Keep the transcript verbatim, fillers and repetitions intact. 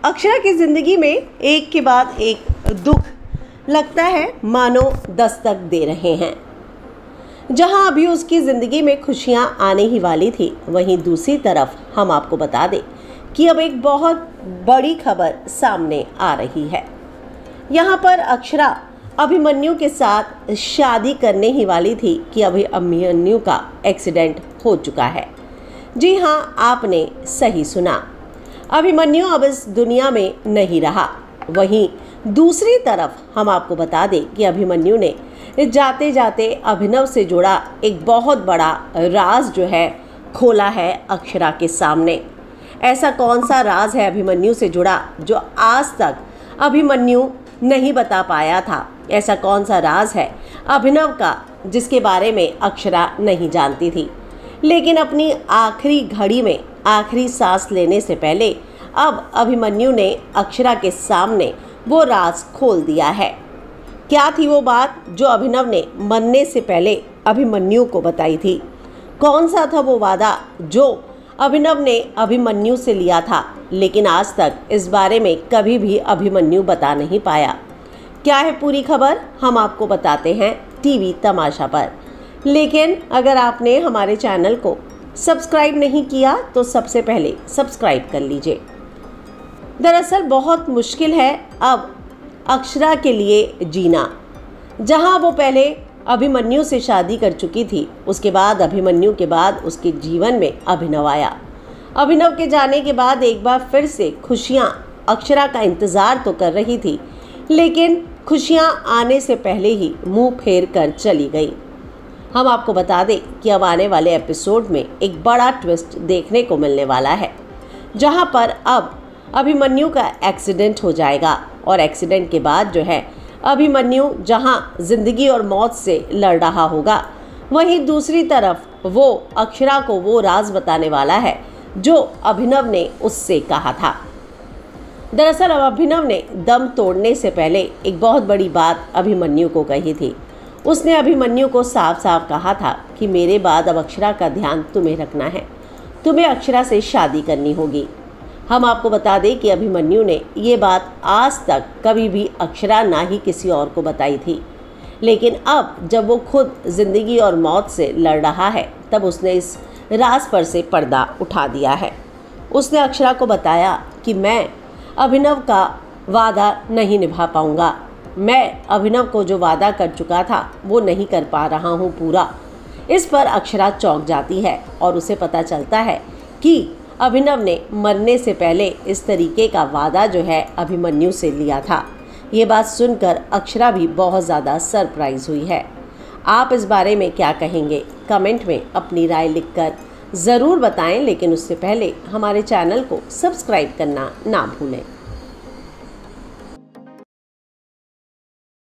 अक्षरा की ज़िंदगी में एक के बाद एक दुख लगता है मानो दस्तक दे रहे हैं। जहां अभी उसकी ज़िंदगी में खुशियां आने ही वाली थी, वहीं दूसरी तरफ हम आपको बता दें कि अब एक बहुत बड़ी खबर सामने आ रही है। यहां पर अक्षरा अभिमन्यु के साथ शादी करने ही वाली थी कि अभी अभिमन्यु का एक्सीडेंट हो चुका है। जी हां, आपने सही सुना, अभिमन्यु अब इस दुनिया में नहीं रहा। वहीं दूसरी तरफ हम आपको बता दें कि अभिमन्यु ने जाते जाते अभिनव से जुड़ा एक बहुत बड़ा राज जो है खोला है अक्षरा के सामने। ऐसा कौन सा राज है अभिमन्यु से जुड़ा जो आज तक अभिमन्यु नहीं बता पाया था? ऐसा कौन सा राज है अभिनव का जिसके बारे में अक्षरा नहीं जानती थी? लेकिन अपनी आखिरी घड़ी में आखिरी सांस लेने से पहले अब अभिमन्यु ने अक्षरा के सामने वो राज खोल दिया है। क्या थी वो बात जो अभिनव ने मरने से पहले अभिमन्यु को बताई थी? कौन सा था वो वादा जो अभिनव ने अभिमन्यु से लिया था, लेकिन आज तक इस बारे में कभी भी अभिमन्यु बता नहीं पाया? क्या है पूरी खबर, हम आपको बताते हैं टीवी तमाशा पर। लेकिन अगर आपने हमारे चैनल को सब्सक्राइब नहीं किया तो सबसे पहले सब्सक्राइब कर लीजिए। दरअसल बहुत मुश्किल है अब अक्षरा के लिए जीना। जहां वो पहले अभिमन्यु से शादी कर चुकी थी, उसके बाद अभिमन्यु के बाद उसके जीवन में अभिनव आया। अभिनव के जाने के बाद एक बार फिर से खुशियां अक्षरा का इंतज़ार तो कर रही थी, लेकिन खुशियां आने से पहले ही मुंह फेर कर चली गई। हम आपको बता दें कि अब आने वाले एपिसोड में एक बड़ा ट्विस्ट देखने को मिलने वाला है, जहां पर अब अभिमन्यु का एक्सीडेंट हो जाएगा और एक्सीडेंट के बाद जो है अभिमन्यु जहां ज़िंदगी और मौत से लड़ रहा होगा, वहीं दूसरी तरफ वो अक्षरा को वो राज बताने वाला है जो अभिनव ने उससे कहा था। दरअसल अब अभिनव ने दम तोड़ने से पहले एक बहुत बड़ी बात अभिमन्यु को कही थी। उसने अभिमन्यु को साफ साफ कहा था कि मेरे बाद अब अक्षरा का ध्यान तुम्हें रखना है, तुम्हें अक्षरा से शादी करनी होगी। हम आपको बता दें कि अभिमन्यु ने ये बात आज तक कभी भी अक्षरा ना ही किसी और को बताई थी, लेकिन अब जब वो खुद ज़िंदगी और मौत से लड़ रहा है, तब उसने इस राज पर से पर्दा उठा दिया है। उसने अक्षरा को बताया कि मैं अभिनव का वादा नहीं निभा पाऊँगा, मैं अभिनव को जो वादा कर चुका था वो नहीं कर पा रहा हूँ पूरा। इस पर अक्षरा चौंक जाती है और उसे पता चलता है कि अभिनव ने मरने से पहले इस तरीके का वादा जो है अभिमन्यु से लिया था। ये बात सुनकर अक्षरा भी बहुत ज़्यादा सरप्राइज़ हुई है। आप इस बारे में क्या कहेंगे? कमेंट में अपनी राय लिखकर ज़रूर बताएं, लेकिन उससे पहले हमारे चैनल को सब्सक्राइब करना ना भूलें।